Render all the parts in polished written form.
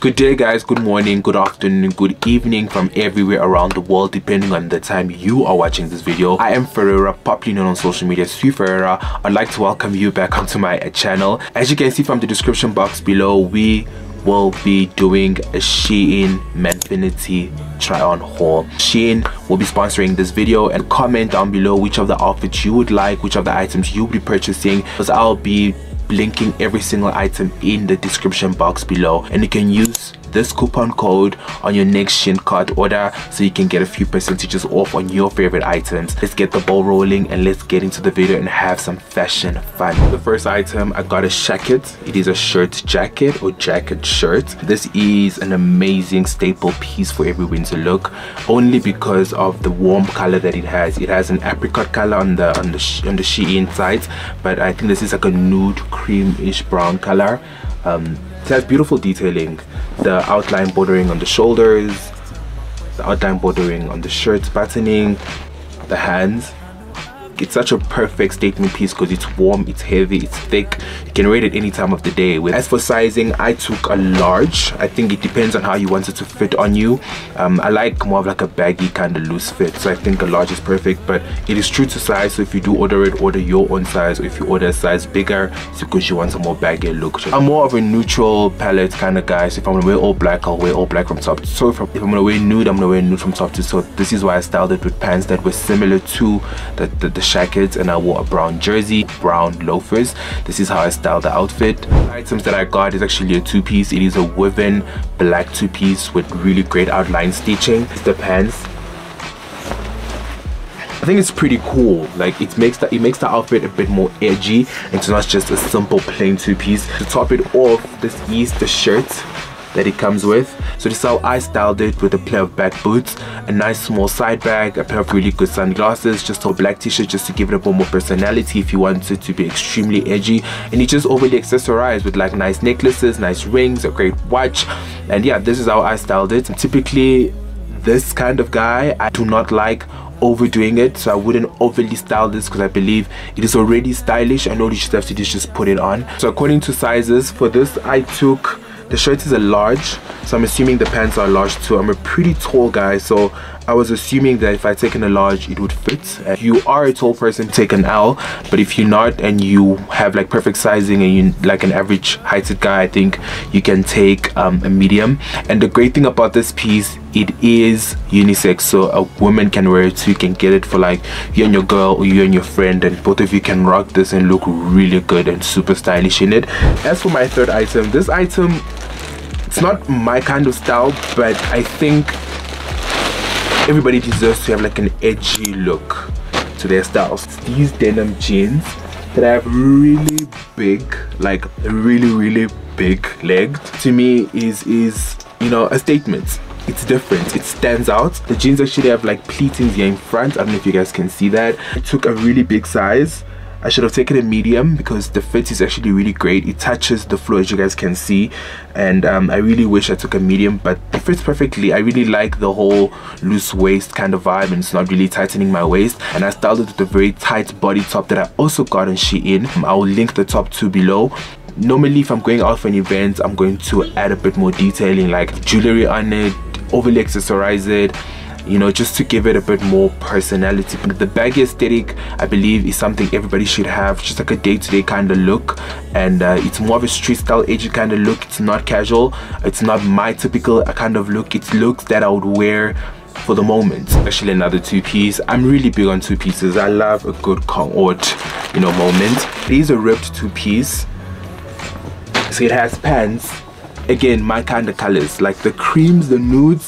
Good day guys, good morning, good afternoon, good evening from everywhere around the world depending on the time you are watching this video. I am Ferreira, popularly known on social media as Ferreira. I'd like to welcome you back onto my channel. As you can see from the description box below, we will be doing a SHEIN Manfinity try on haul. SHEIN will be sponsoring this video, and comment down below which of the outfits you would like, which of the items you'll be purchasing, because I'll be linking every single item in the description box below, and you can use this coupon code on your next SHEIN cart order so you can get a few percentages off on your favorite items. Let's get the ball rolling and let's get into the video and have some fashion fun. The first item, I got a Shacket. It is a shirt jacket or jacket shirt. This is an amazing staple piece for every winter look, only because of the warm color that it has. It has an apricot color on the SHEIN side, but I think this is like a nude creamish brown color. It has beautiful detailing, the outline bordering on the shoulders, the outline bordering on the shirt buttoning, the hands. It's such a perfect statement piece because it's warm, it's heavy, it's thick. You can wear it at any time of the day. As for sizing, I took a large. I think it depends on how you want it to fit on you. I like more of like a baggy kind of loose fit, so I think a large is perfect, but it is true to size. So if you do order it, order your own size, or if you order a size bigger, it's because you want a more baggy look. I'm more of a neutral palette kind of guy, so if I'm gonna wear all black, I'll wear all black from top to toe. If I'm gonna wear nude, I'm gonna wear nude from top to toe. This is why I styled it with pants that were similar to the Shacket, and I wore a brown jersey, brown loafers. This is how I styled the outfit. The items that I got is actually a two-piece. It is a woven black two-piece with really great outline stitching. It's the pants. I think it's pretty cool. Like it makes the outfit a bit more edgy, and it's not just a simple plain two-piece. To top it off, this is the shirt that it comes with. So this is how I styled it, with a pair of back boots, a nice small side bag, a pair of really good sunglasses, just a black t-shirt just to give it a bit more personality if you want it to be extremely edgy, and you just overly accessorize with like nice necklaces, nice rings, a great watch. And yeah, this is how I styled it. I'm typically this kind of guy. I do not like overdoing it, so I wouldn't overly style this because I believe it is already stylish and all you just have to do is just put it on. So according to sizes, for this I took, the shirt is a large, so I'm assuming the pants are large too. I'm a pretty tall guy, so I was assuming that if I taken a large it would fit. If you are a tall person, take an L, but if you're not and you have like perfect sizing and you like an average heighted guy, I think you can take a medium. And the great thing about this piece, it is unisex, so a woman can wear it too. You can get it for like you and your girl or you and your friend, and both of you can rock this and look really good and super stylish in it. As for my third item, this item, it's not my kind of style, but I think everybody deserves to have like an edgy look to their styles. These denim jeans that have really big, like really big legs, to me is you know, a statement. It's different, it stands out. The jeans actually have like pleatings here in front. I don't know if you guys can see that. I took a really big size. I should have taken a medium because the fit is actually really great. It touches the floor, as you guys can see, and I really wish I took a medium, but it fits perfectly. I really like the whole loose waist kind of vibe, and it's not really tightening my waist. And I styled it with a very tight body top that I also got on SHEIN. I will link the top two below. Normally if I'm going out for an event, I'm going to add a bit more detailing, like jewelry on it, overly accessorize it, you know, just to give it a bit more personality. The baggy aesthetic, I believe, is something everybody should have, just like a day-to-day kind of look, and it's more of a street style edgy kind of look. It's not casual, it's not my typical kind of look. It's looks that I would wear for the moment. Actually another two-piece. I'm really big on two pieces. I love a good cohort, you know, moment. It is a ripped two-piece, so it has pants, again my kind of colors, like the creams, the nudes.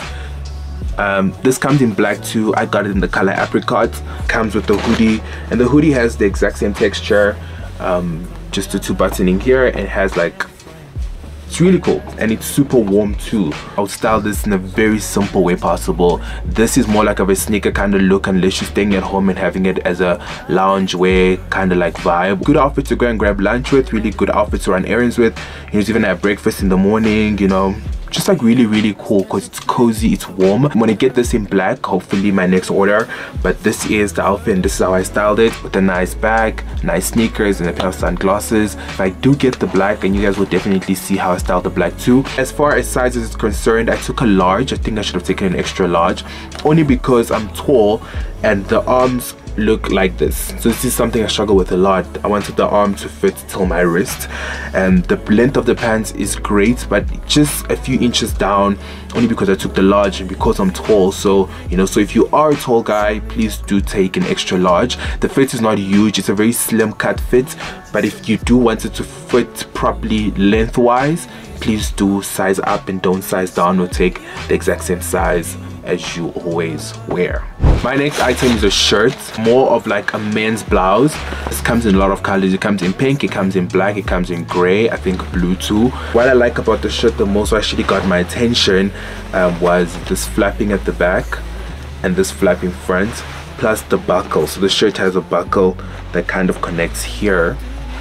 This comes in black too. I got it in the color apricot. Comes with the hoodie, and the hoodie has the exact same texture, just the two buttoning here, and it has like, it's really cool, and it's super warm too. I would style this in a very simple way possible. This is more like of a sneaker kind of look, unless you're staying at home and having it as a lounge wear kind of like vibe. Good outfit to go and grab lunch with, really good outfit to run errands with. You know, even have breakfast in the morning, you know, just like really cool because it's cozy, it's warm. I'm gonna get this in black, hopefully my next order. But this is the outfit and this is how I styled it, with a nice bag, nice sneakers, and a pair of sunglasses. If I do get the black, and you guys will definitely see how I styled the black too. As far as sizes is concerned, I took a large. I think I should have taken an extra large, only because I'm tall and the arms look like this. So this is something I struggle with a lot. I wanted the arm to fit till my wrist, and the length of the pants is great, but just a few inches down, only because I took the large and because I'm tall. So you know, so if you are a tall guy, please do take an extra large. The fit is not huge, it's a very slim cut fit, but if you do want it to fit properly lengthwise, please do size up and don't size down, or take the exact same size as you always wear. My next item is a shirt, more of like a men's blouse. This comes in a lot of colors. It comes in pink, it comes in black, it comes in gray, I think blue too. What I like about the shirt the most, what actually got my attention, was this flapping at the back and this flapping front, plus the buckle. So the shirt has a buckle that kind of connects here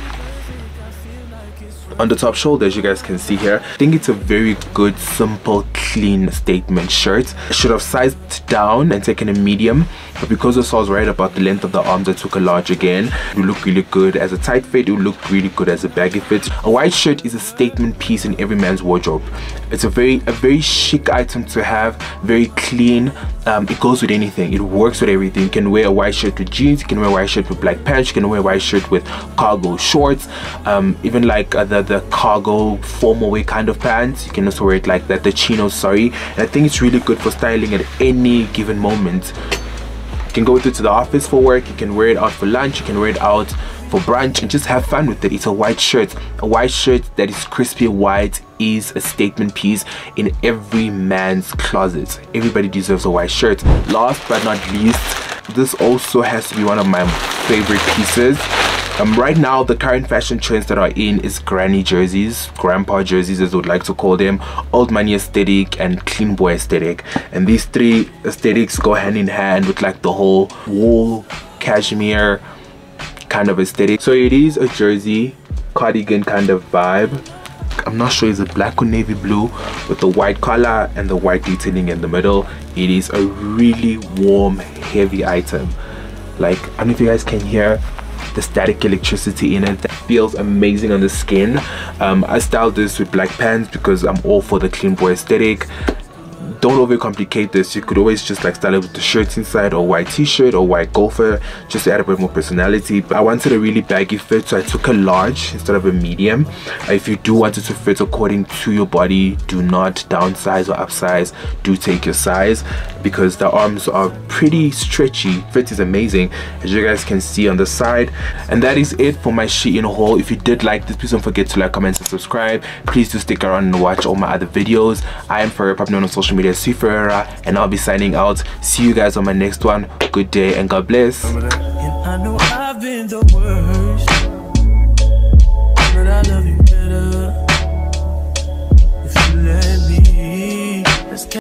on the top shoulder, as you guys can see here. I think it's a very good, simple, clean statement shirt. I should have sized down and taken a medium, but because the saw was right about the length of the arms, I took a large again. It would look really good as a tight fit, it would look really good as a baggy fit. A white shirt is a statement piece in every man's wardrobe. It's a very chic item to have, very clean. It goes with anything, it works with everything. You can wear a white shirt with jeans, you can wear a white shirt with black pants, you can wear a white shirt with cargo shorts, even like the cargo formal wear kind of pants. You can also wear it like that, the chinos, sorry. And I think it's really good for styling at any given moment. You can go with it to the office for work, you can wear it out for lunch, you can wear it out for brunch, and just have fun with it. It's a white shirt. A white shirt that is crispy white is a statement piece in every man's closet. Everybody deserves a white shirt. Last but not least, this also has to be one of my favorite pieces. Right now, the current fashion trends that are in is granny jerseys, grandpa jerseys as I would like to call them, old money aesthetic, and clean boy aesthetic. And these three aesthetics go hand in hand with like the whole wool, cashmere kind of aesthetic. So it is a jersey, cardigan kind of vibe. I'm not sure, is it black or navy blue with the white collar and the white detailing in the middle. It is a really warm, heavy item. Like, I don't know if you guys can hear the static electricity in it. That feels amazing on the skin. I styled this with black pants because I'm all for the clean boy aesthetic. Don't overcomplicate this. You could always just like style it with the shirt inside, or white t-shirt or white golfer, just to add a bit more personality. But I wanted a really baggy fit, so I took a large instead of a medium. If you do want it to fit according to your body, do not downsize or upsize. Do take your size, because the arms are pretty stretchy. Fit is amazing, as you guys can see on the side. And that is it for my SHEIN haul. If you did like this, please don't forget to like, comment, and subscribe. Please do stick around and watch all my other videos. I am Ferreira, popular on social media, Ferreira, and I'll be signing out. See you guys on my next one. Good day and God bless.